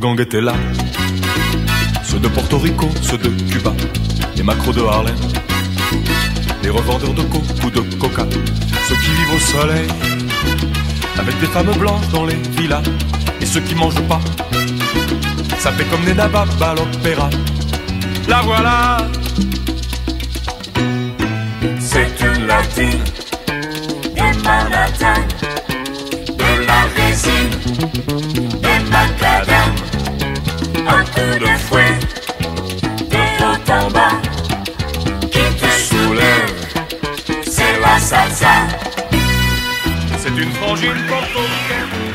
gangs étaient là. Ceux de Porto Rico, ceux de Cuba, les macros de Harlem, les revendeurs de coke ou de coca, ceux qui vivent au soleil, avec des femmes blanches dans les villas, et ceux qui mangent pas, sapés comme des nababs à l'opéra. La voilà, c'est une latine, des Manhattan, de la résine, des macadam, un coup de fouet, des hauts en bas, qui te soulève, c'est la salsa. c'est une frangine portoricaine.